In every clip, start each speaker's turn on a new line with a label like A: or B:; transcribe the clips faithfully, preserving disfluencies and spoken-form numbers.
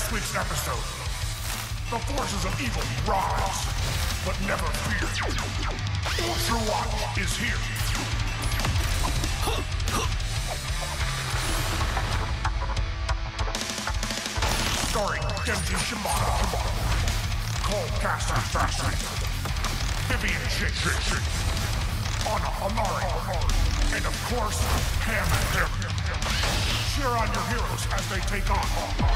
A: this week's episode, the forces of evil rise, but never fear. True Watch is here. Starring Genji Shimada, Cole Caster Strasser, Vivian Shit Shit Shit, Anna Amari, and of course, Ham and Ham. Cheer on your heroes as they take on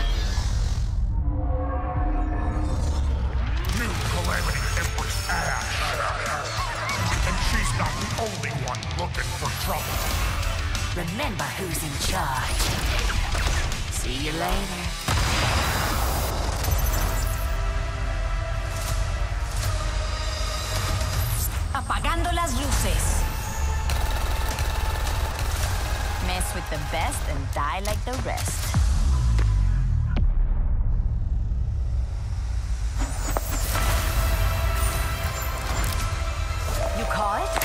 A: new Calamity Empress Ash. And she's not the only one looking for trouble.
B: Remember who's in charge. See you later. Apagando las luces. Mess with the best and die like the rest. You call it?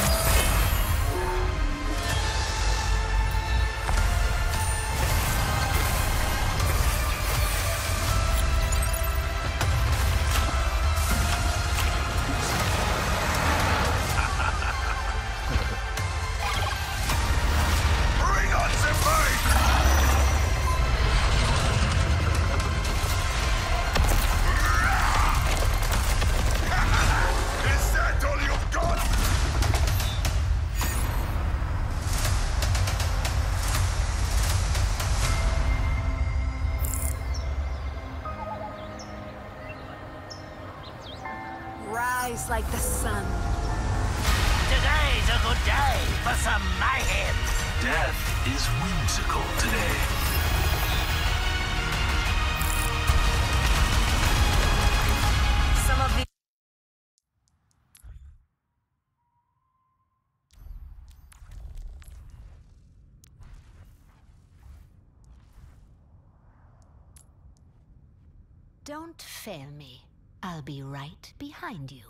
B: Rise like the sun.
C: Today's a good day for some mayhem.
D: Death is whimsical today.
B: Some of the Don't fail me. I'll be right behind you.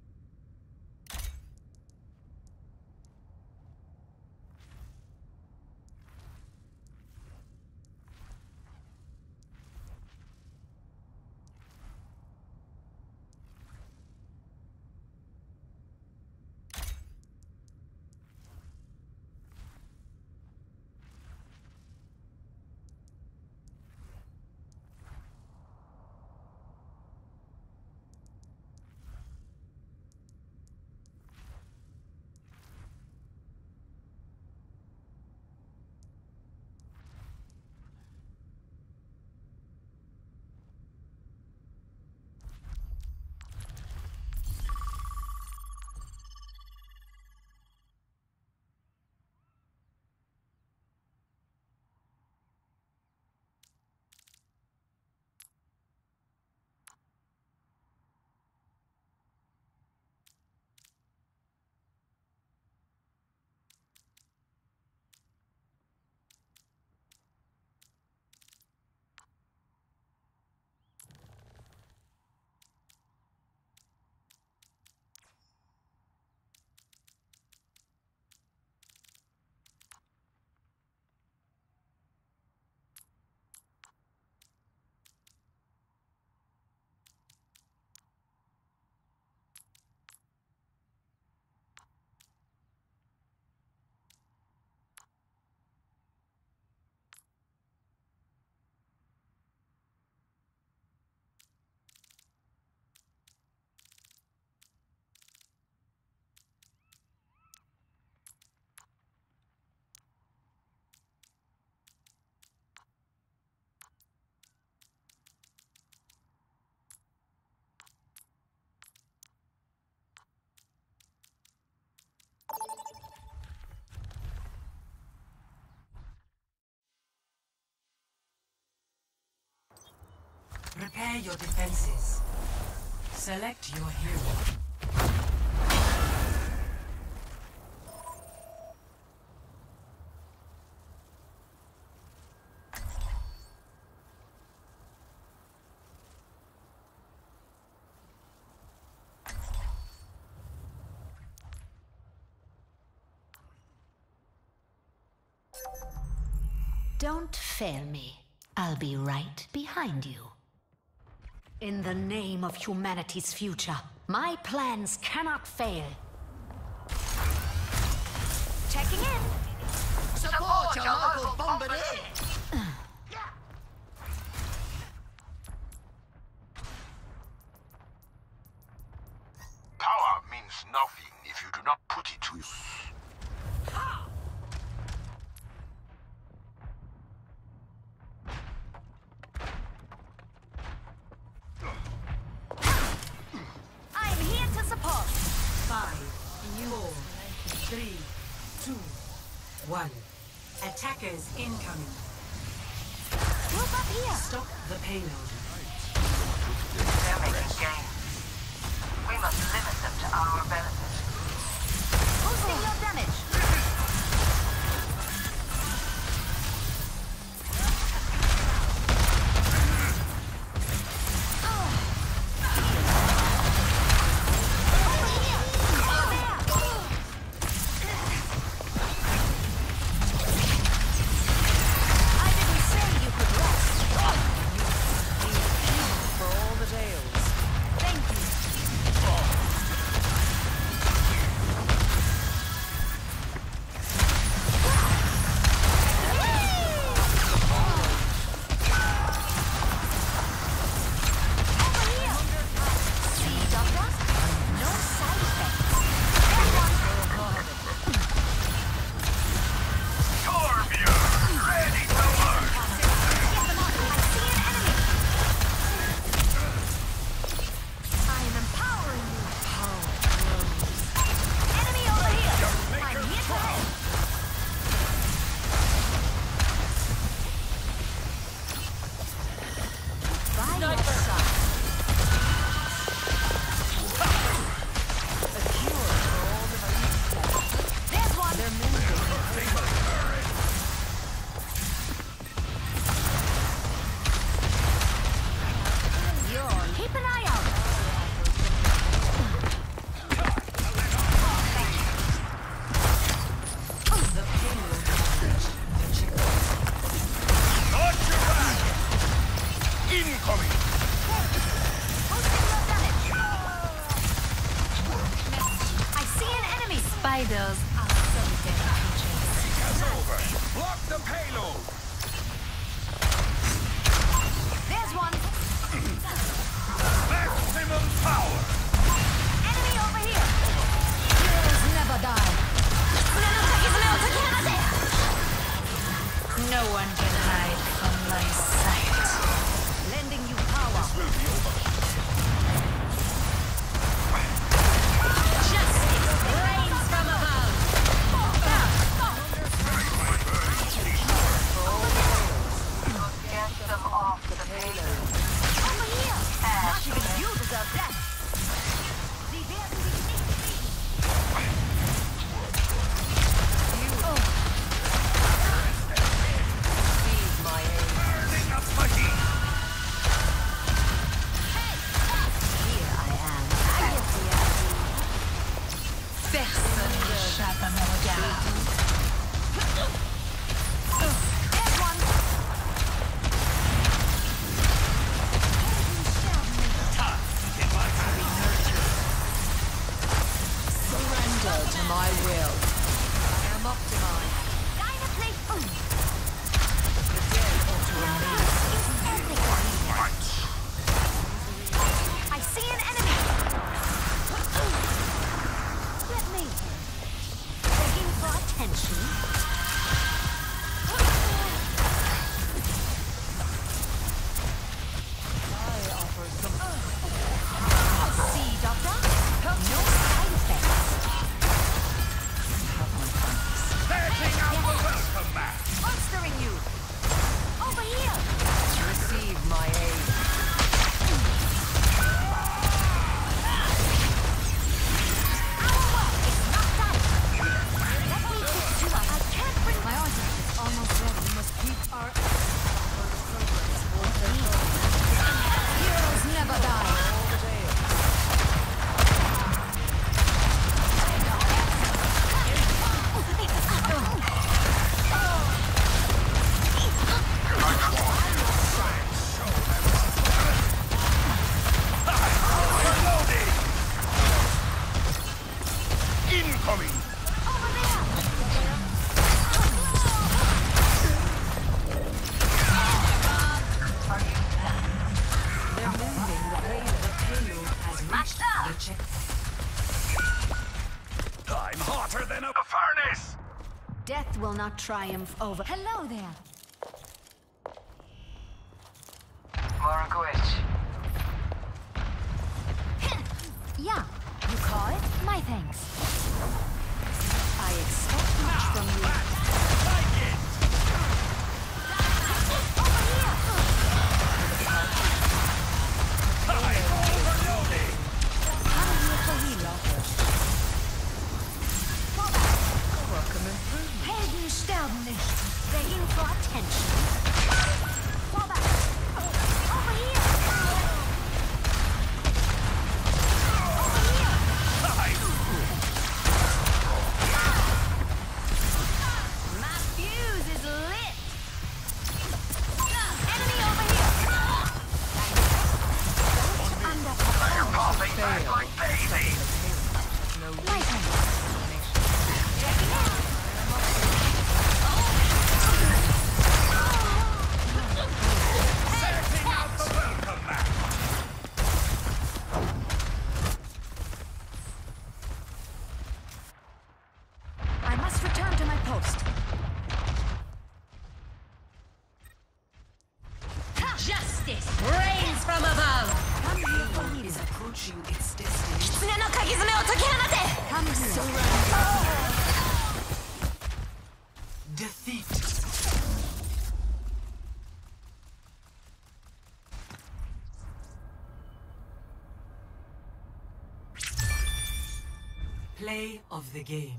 E: Prepare your defenses. Select your hero.
B: Don't fail me. I'll be right behind you. In the name of humanity's future, my plans cannot fail. Checking in.
C: Support your local bombardier.
A: Power means nothing if you do not put it to use.
B: I'm here to support.
E: Five, four, three, two, one. Attackers incoming.
B: Group up here.
E: Stop the payload.
C: They're making gains. We must limit them to our benefit.
B: Boosting your damage. Spiders are so dead creatures.
A: Block the payload!
B: There's one.
A: Maximum power!
B: Enemy over here. Heroes never die. No one can hide from my sight. Lending you power.
A: Will be over.
B: Justice rains from above. For all
E: They're moving the payload. The payload has reached the checkpoint.
D: I'm hotter than a furnace!
B: Death will not triumph over. Hello there. Yeah, you call it? My thanks. I expect much from you.
D: Take it! I'm overloading!
B: Come here for reload. Helden sterben nicht. Begging for attention. Fall back. Over here. My fuse is lit. Enemy over here. Under
D: They're popping back like babies!
B: my thanks. Checking out.
D: Setting out the welcome mat!
B: I must return to my post. Justice reigns from above. Come here for me.
E: Is approaching its destiny.
B: Come here.
E: Defeat. Play of the game.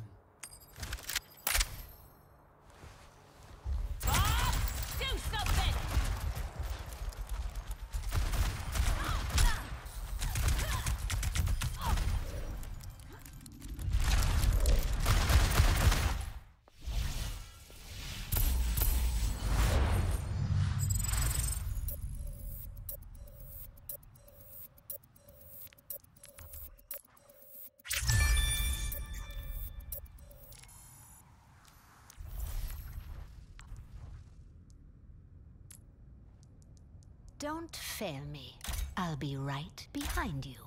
B: Do something. Don't fail me. I'll be right behind you.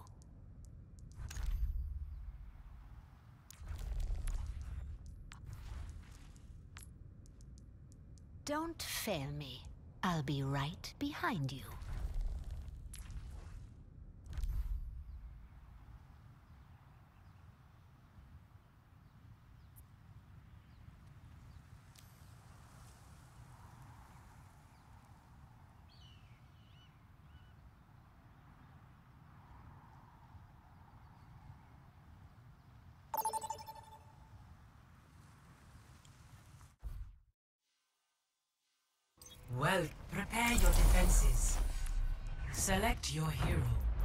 B: Don't fail me. I'll be right behind you.
E: Well, prepare your defenses. Select your hero.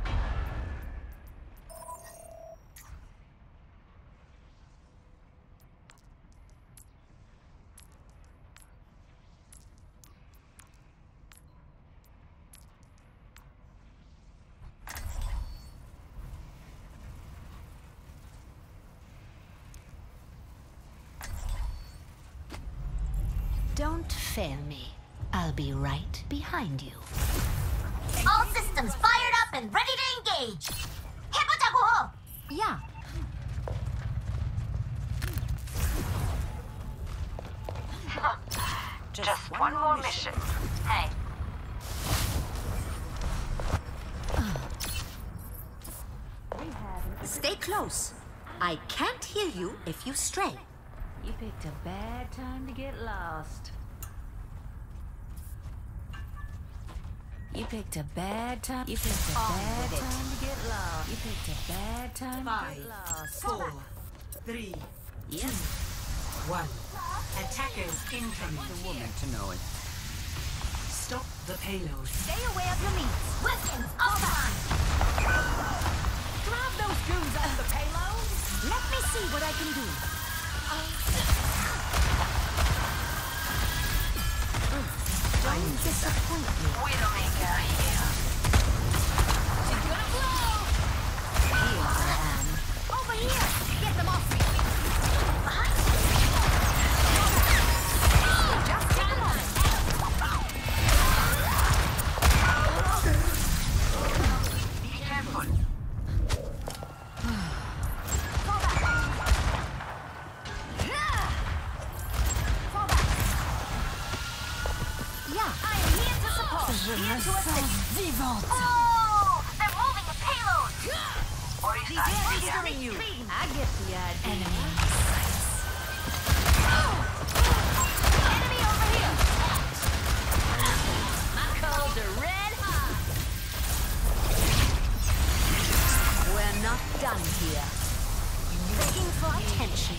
B: Don't fail me. I'll be right behind you.
F: All systems fired up and ready to engage. 해보자고.
B: Yeah.
C: Just one more mission. Hey,
F: Stay close. I can't hear you if you stray.
B: You picked a bad time to get lost. You picked a bad time. You picked a
F: On
B: bad
F: with it.
B: time to get lost. You picked a bad time to
E: Five,
B: get lost.
E: four, three,
B: Yes.
E: one. Attackers incoming.
G: Woman to know it.
E: Stop the payload.
F: Stay away of your meats. Weapons offline.
B: Grab those goons on the payload.
F: Let me see what I can do.
B: Don't disappoint me.
C: Widowmaker here.
B: She's gonna blow. Here I am.
F: Over here. Get them off me.
B: Just get on it. Revolt!
F: Oh! They're moving the payload!
C: Orisa,
B: Killing you! I get the idea. Enemy in sights. Enemy over here! My coals are red hot! We're not done here. Begging for attention?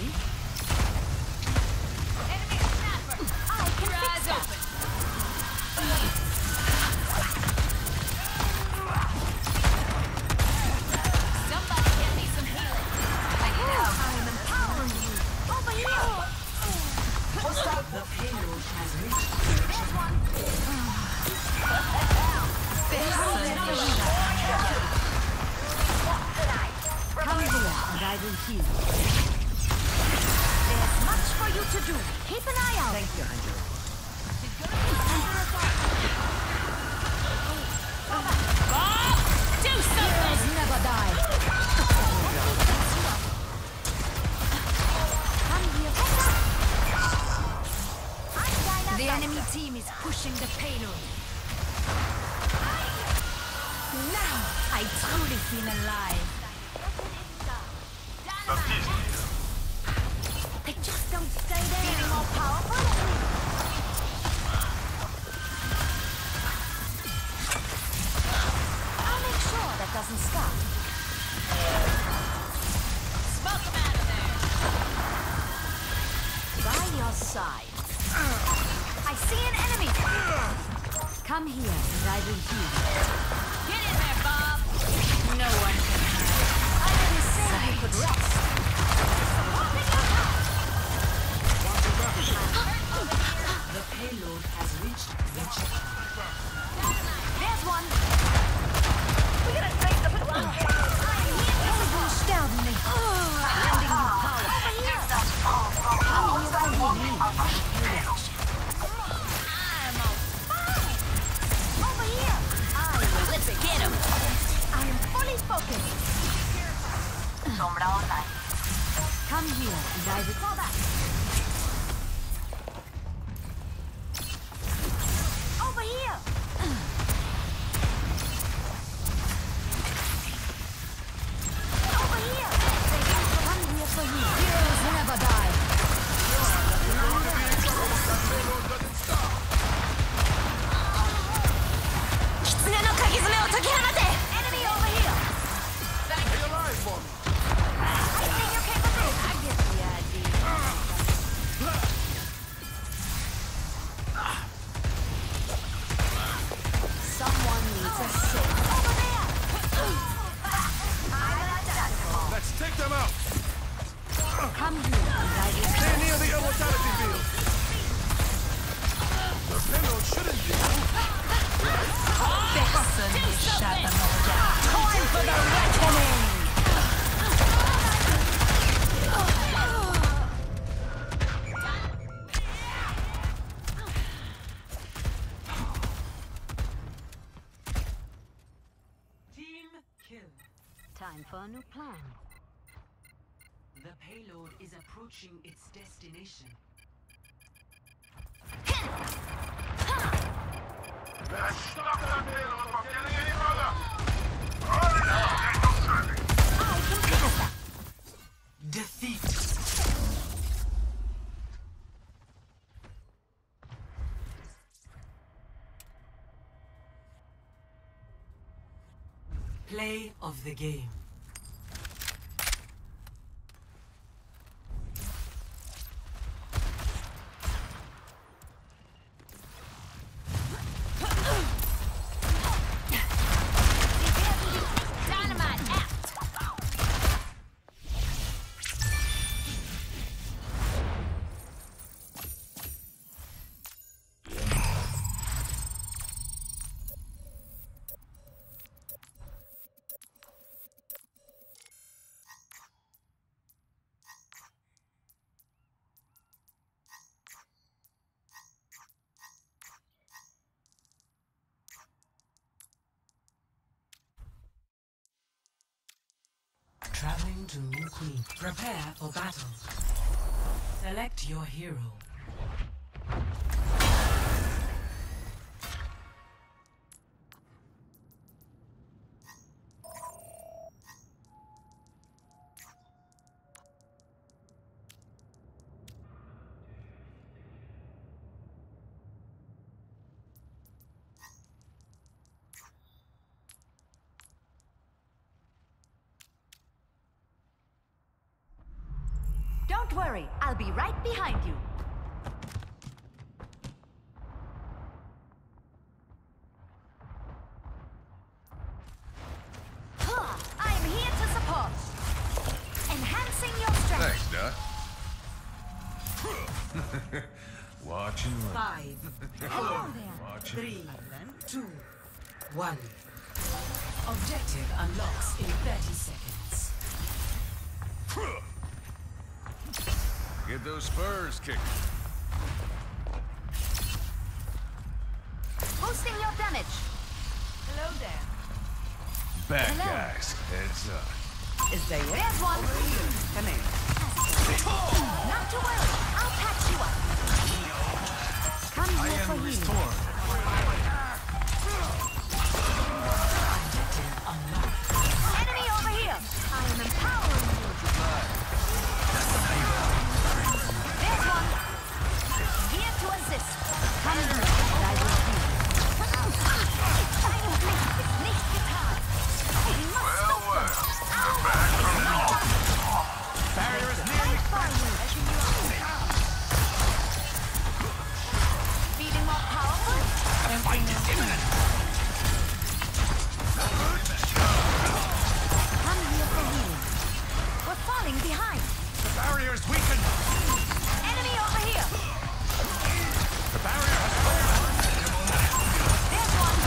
B: Enemy snapper! I can fix that! Somebody get me some healing. I need help. I'm empowering you. Over here!
E: The payload has reached
B: There's one. Come here and I will heal. There's much for you to do. Keep an eye out.
G: Thank you, Angela.
B: Bob, do something. Heroes never die. Come here. The enemy team is pushing the payload. Now I truly feel alive. They just don't stay there. Feeling more powerful? I'll make sure that doesn't stop. Smoke them out of there. By your side. I see an enemy. Come here and I will heal. Get in there, Bob. No one can hide. I didn't say you could rest.
E: the payload has reached the checkpoint.
B: There's one. We're gonna take the I'm here. Holy Ghost down me. Lending you power. Over here. Come here, over here. I'm on fire. Over here. I will let's get him. I am fully focused.
C: Sombra online.
B: Come here and I will call back. Over here. Over here. Come here for you. Heroes never die. Enemy over here. I see your capability. I get the idea. Someone needs a save. Over there. I'm unacceptable.
A: Let's take them out.
B: Come here and I will
A: Stay near the immortality field. The payload shouldn't be.
B: Time for the reckoning!
E: Team kill.
B: Time for a new plan.
E: The payload is approaching its destination.
A: Let's stop that payload from getting any further.
E: Defeat. Play of the game.
B: Dynamite out!
E: Traveling to New Queen. Prepare for battle. Select your hero.
B: worry, I'll be right behind you. Huh, I'm here to support. Enhancing your strength.
G: Thanks, Doc. Watch and learn.
E: Five,
B: Hello there.
G: Watch and
E: three, two, one. Objective unlocks in thirty seconds.
G: Get those spurs kicking.
B: Boosting your damage. Hello there.
G: Bad
B: Hello.
G: guys, heads up.
E: Is there yet?
B: There's one.
E: Come in.
B: Not to worry. I'll patch you up. Come here for healing. Enemy over here. I am empowering you. There's one. Here to assist. Come here, and I will heal. Deine Pflicht ist nicht getan. We must
A: Well,
B: stop them.
A: well. Back from the north.
D: Barrier is nearly
B: Fight for you. Feeling more powerful?
D: fight is imminent.
B: Come here for healing. We're falling behind.
D: The barrier is weakened.
B: Enemy over here.
D: The barrier has fallen.
B: There's one.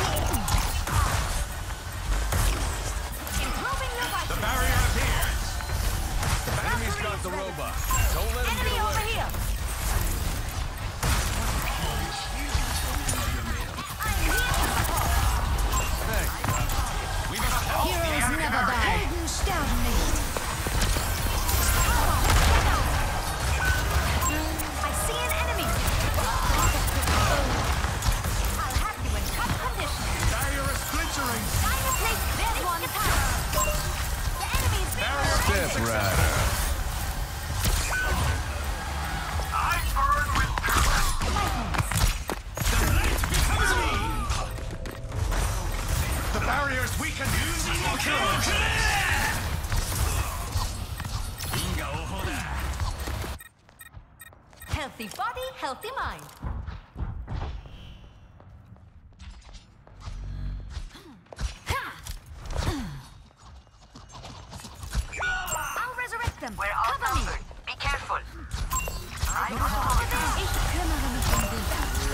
B: Improving your
D: The
B: vitals.
D: barrier appears.
G: The enemy's got the robot. Don't let him
B: Enemy
G: get
B: over
G: away.
B: here. I'm here to support.
D: We must help the
B: Heroes
D: enemy
B: never die.
D: barricade.
B: Helden sterben nicht. I see an enemy. I'll have you in top condition.
D: Barrier is splintering.
B: Dino plate, there's one. The enemy's being
G: Step Rider.
A: I burn with
D: The barrier is weakened.
B: healthy body, healthy mind. I'll resurrect them.
C: We're
B: Cover me.
C: outnumbered. Be careful. I
B: Ich kümmere mich um dich.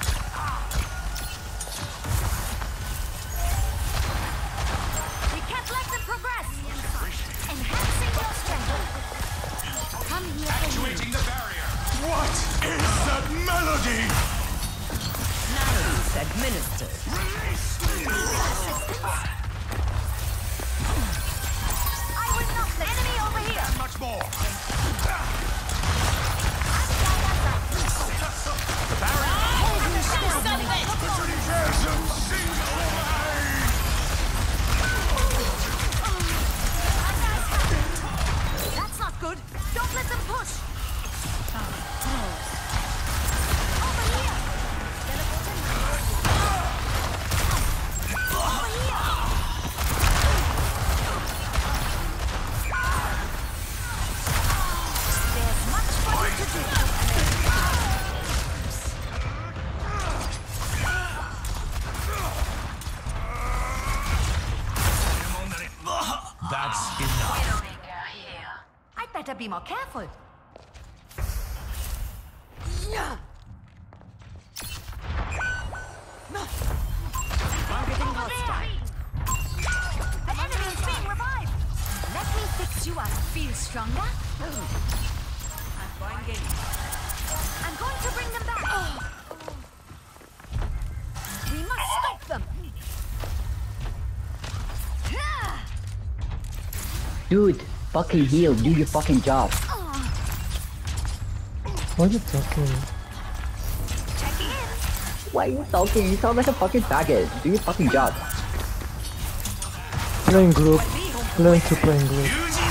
B: We can't let them progress. Enhancing your strength. Come here for me.
D: Actuating the barrier. What is that melody?
E: Nano's administered.
B: I will not let enemy over here.
D: Much more.
B: That's not good. Don't let them push. Over here. Over here. There's much for you to do.
D: That's enough.
B: I'd better be more careful. Targeting hostile. The enemy is being revived. Let me fix you up. Feel stronger? I'm going in. I'm going to bring them back. We must stop them.
H: Dude, fucking heal, do your fucking job.
I: Why are you talking?
B: Checking in.
H: Why are you talking? You sound like a fucking faggot. Do your fucking job.
I: Playing group. Learn to play in group.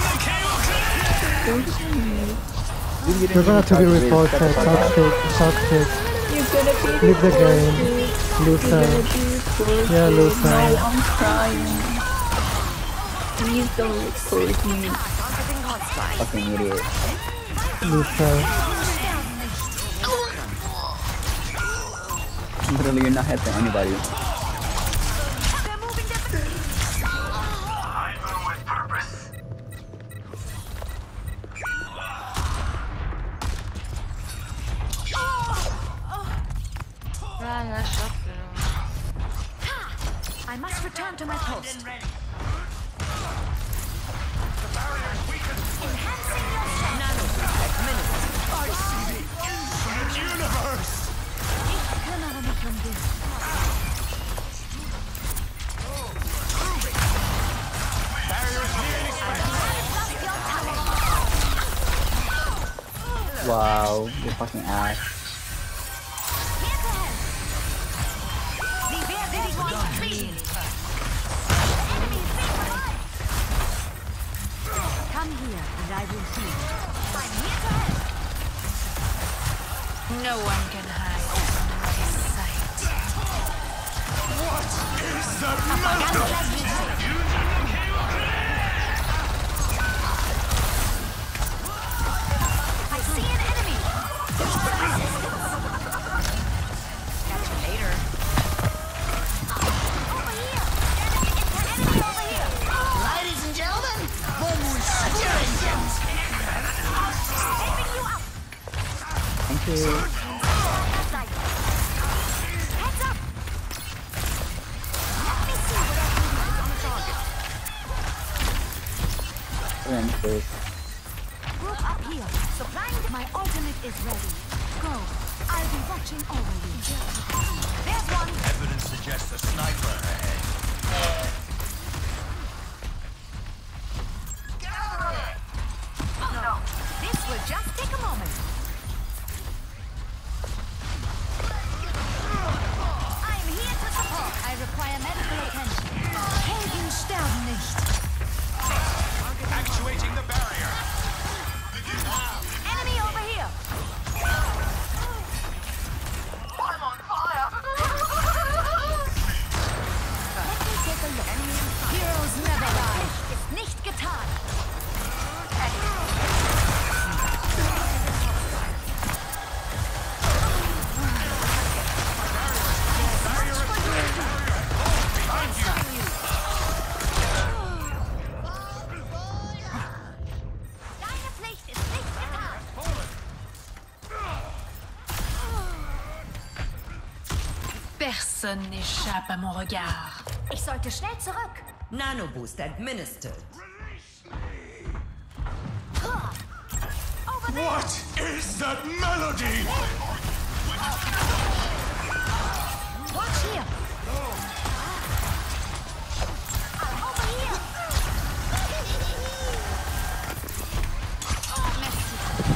I: You're gonna have to be reported. Toxic, toxic. Leave the game. Loser. Yeah, loser.
H: I'm crying. Please don't report me.
B: Targeting hostile.
H: Fucking idiot.
I: Lucia.
H: Literally, you're not helping anybody.
C: I move with purpose.
B: I must return to my post.
D: Universe!
B: Ich kümmere mich um dich.
H: Wow, you fucking ass.
B: Sie werden dich unterkriegen. Come here and I will heal. I'm here to help. No one can hide from my sight.
D: What is that melody?
B: I see an enemy. Catch you later. Over here. Enemy, enemy over here.
F: Ladies and gentlemen, when we start your engines.
B: Saving you up.
H: Thank you.
B: Heads up. Let me see what I can do on the target.
H: We're in first.
B: Group up here. Supplying my ultimate is ready. Go. I'll be watching over you. There's one.
G: Evidence suggests a sniper ahead.
B: No. This will just take a moment. I'm here to support. I require medical attention. Helden sterben nicht.
G: Actuating the barrier.
B: Enemy over here.
C: I'm on fire.
B: Let me take a look. Heroes never die. Ist nicht getan. Deine Pflicht ist nicht getan.
E: Personne n'échappe à mon regard.
B: Ich sollte schnell zurück.
J: Nano boost administered.
B: Over there.
D: What is that melody?
B: Watch here. Over here. Merci.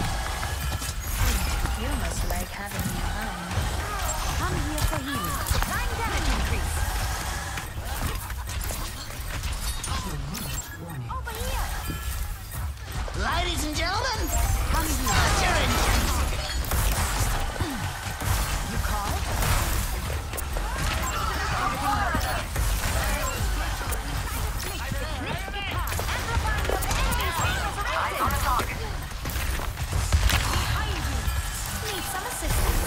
B: You must like having me around. Come here for healing. Nine damage increase. Over here.
F: Ladies and gentlemen,
B: Come here.
F: start your engines.
B: You call? Need some assistance.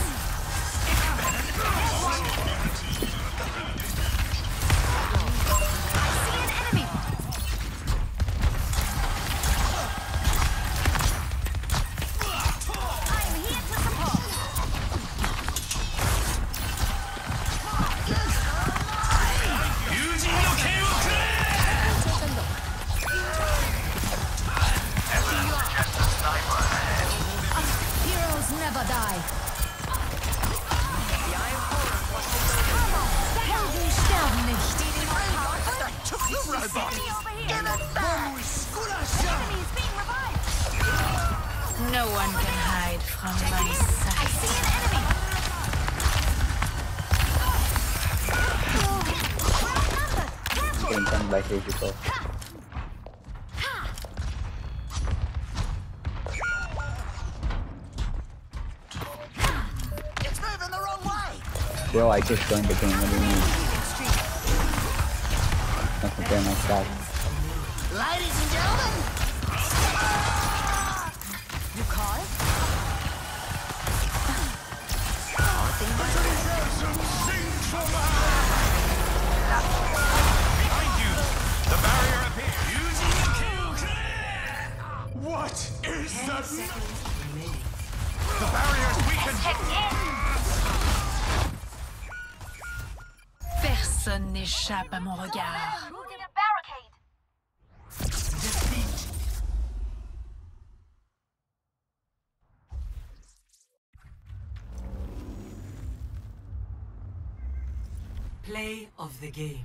B: I see an enemy. I'm here to support. Take a look. Heroes never die. Helden sterben nicht. Enemies being revived. No one can hide from my sight. I see an enemy. Careful.
H: Getting done by Keijiko.
F: It's moving the wrong way.
H: Bro, I just joined the game. What do you mean? Don't compare my stats.
F: Ladies and gentlemen,
B: You call?
G: Behind you! The barrier appears! Using the kill clear!
D: What is
E: Ten
D: that?
E: seconds remaining.
G: The barrier's weakened!
B: Personne n'échappe à mon regard.
F: Moving a barricade.
E: Defeat. Play of the game.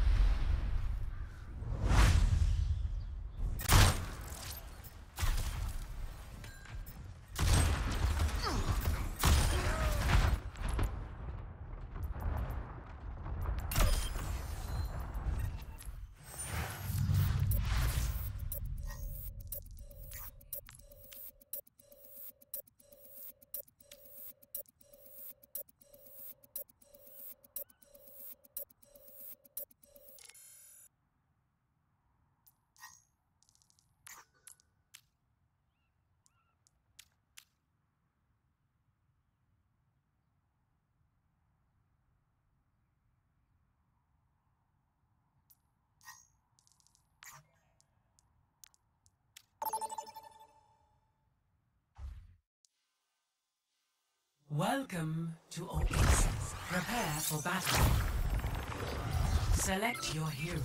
E: Welcome to Oasis. Prepare for battle. Select your hero.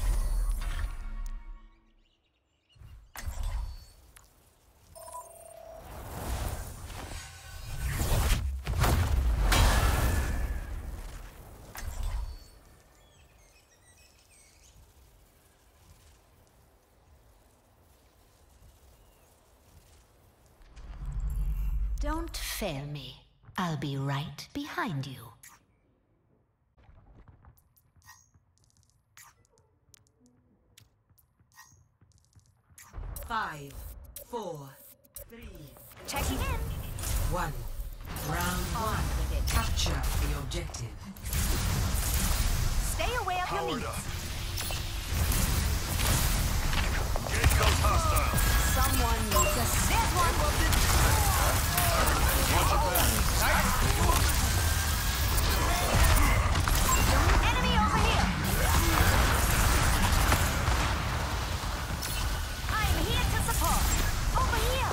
B: Don't fail me. I'll be right behind you.
E: Five, four, three,
B: Checking in.
E: one. Round one. Capture the objective.
B: Stay aware of your
G: Powered
B: needs.
G: up. Get those hostiles!
B: Someone needs a there's one. Enemy over here. I'm here to support. Over here.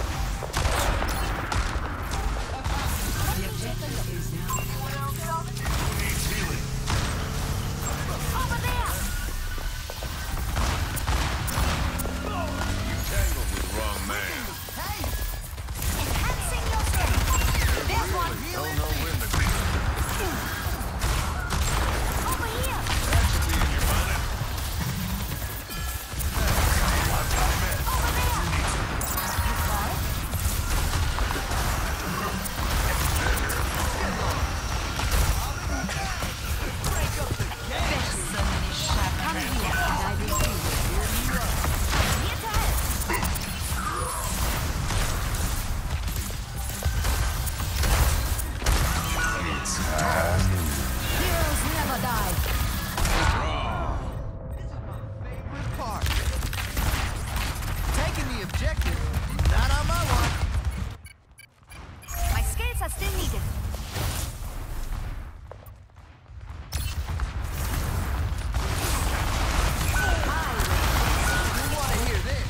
E: The objective is now.
G: Who needs healing?
B: Over there.
G: You tangled with the wrong man.
B: Enhancing your strength. There's one.
G: Don't know when to be.
B: Over here.
G: That should be in your bonnet. I've got men.
B: Over there. You call it? Personne n'échappe. Come here, and I will do it. Here to help. Heroes never die.
D: Favorite part. Taking the objective, not on my watch.
B: My skills are still needed.
D: You want to hear this?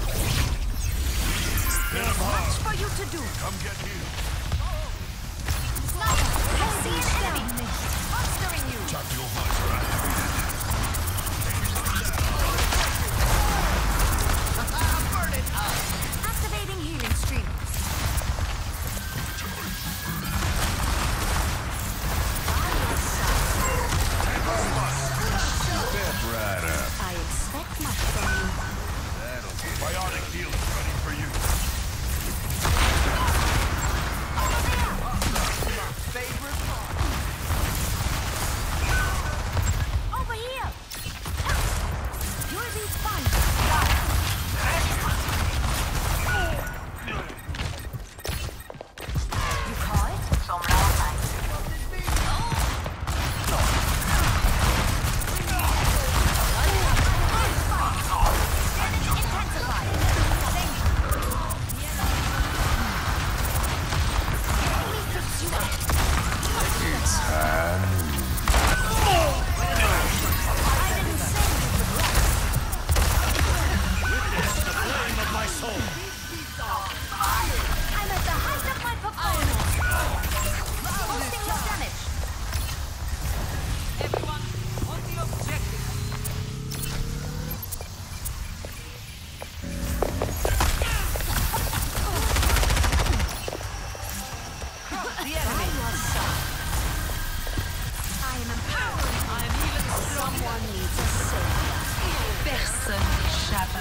B: Much for you to do.
G: Come get healed.
B: Sniper, I see an enemy. Monstering you.
G: Chuck your visor at
D: Burn it up.
B: Activating healing stream.
G: Step right up.
B: I expect much from you.
G: That'll be bionic healing ready for you.
D: Favorite part.
B: Over here. You'll be fine. You call it?
C: Some more time.
B: Enemy intensified. Thank you. Enemy picks you up.
G: It's time.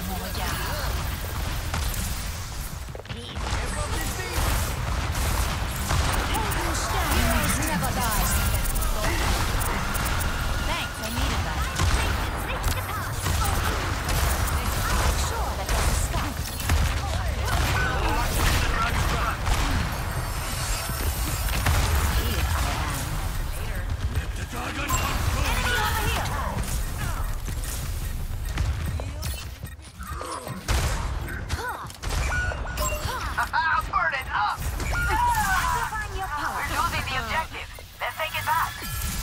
B: mon regard. Heroes never die. Thanks, I needed that. I'll make sure that doesn't stop.
C: Burn it up!
B: Amplifying your power.
C: We're losing the objective. Let's take it back.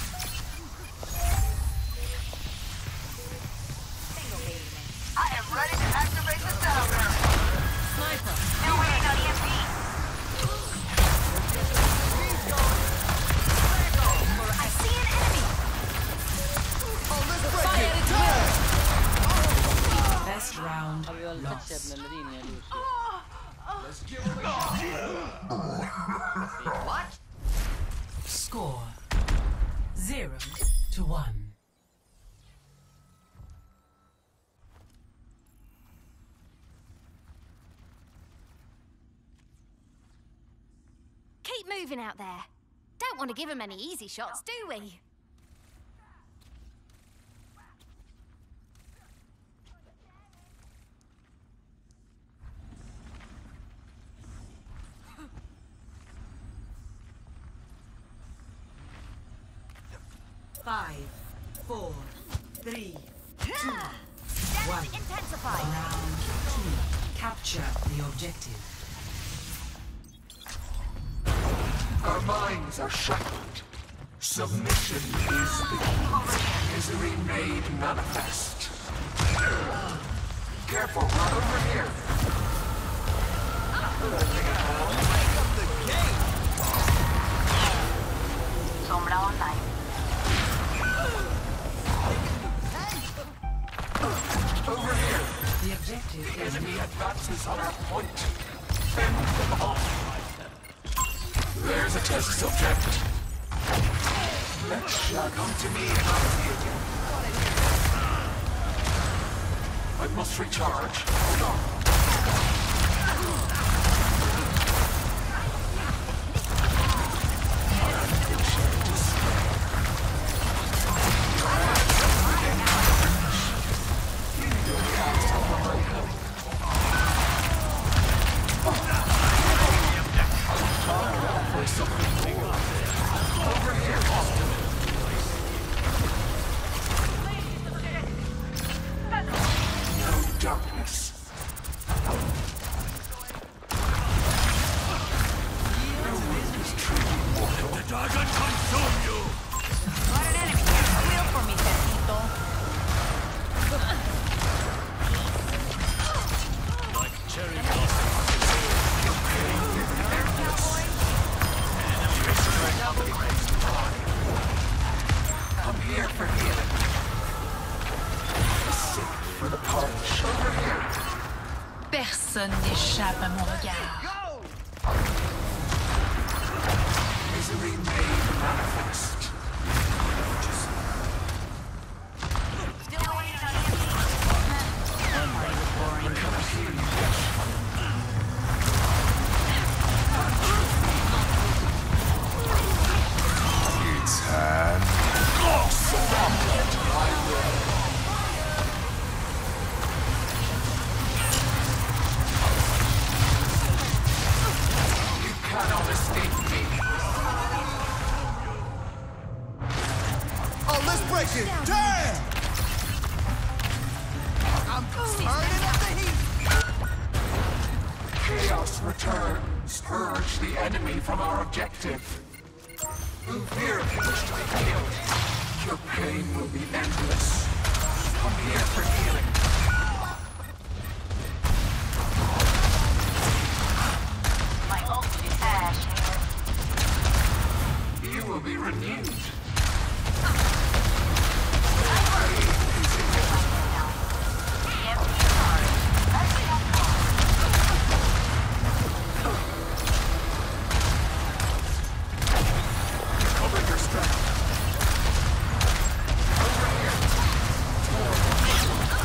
C: I am ready to activate the sound barrier.
B: Sniper.
C: Still waiting on E M P.
B: I see an enemy. Fire at will.
E: Best round lost.
C: What?
E: Score zero to one.
B: Keep moving out there. Don't want to give him any easy shots, do we?
E: Five, four, three, two,
B: Damage
E: one.
B: intensified.
E: Round two. Capture the objective.
A: Our minds are shackled. Submission is the key. Misery made manifest. Careful, not over here.
C: Sombra online.
A: Over here.
E: The objective is
A: Enemy advances on our point. Fend them off. There's a test subject. Let shall come to me and I'll see it. I must recharge. Hold on. Darkness.
G: The dragon consume you!
B: Got an enemy. Wheel for me, Tecito.
G: Like cherry blossom.
A: Come here for healing. Sick for the punch. Over here.
B: Personne n'échappe à mon regard.
A: Misery made manifest.
C: Still waiting on E M P.
A: We're gonna heal you. It's hand. Oh, surround it. I will. You cannot escape me.
D: Oh, let's break it. Damn! I'm turning up the heat.
A: Chaos returns. Purge the enemy from our objective. Move here if you wish to be healed. Your pain will be endless. Come here for healing.
C: My ult is ash here.
A: You will be renewed.
C: E M P charge. Let's go.
A: Recover your strength. Over here.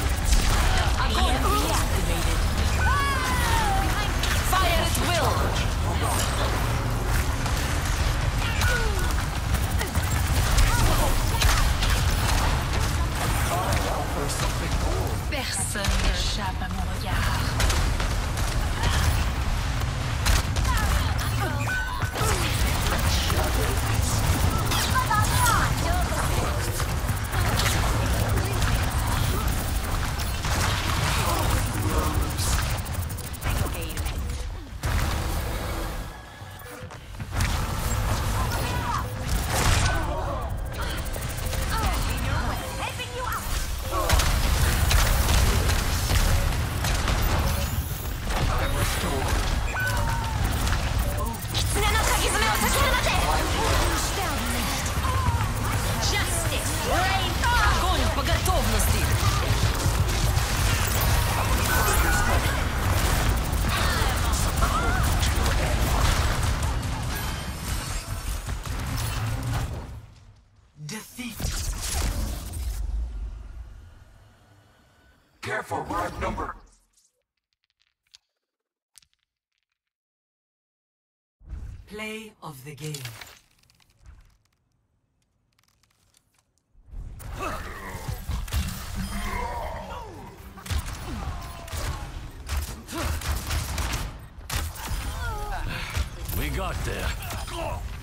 A: Prepare for round number.
E: Play of the game.
G: We got there.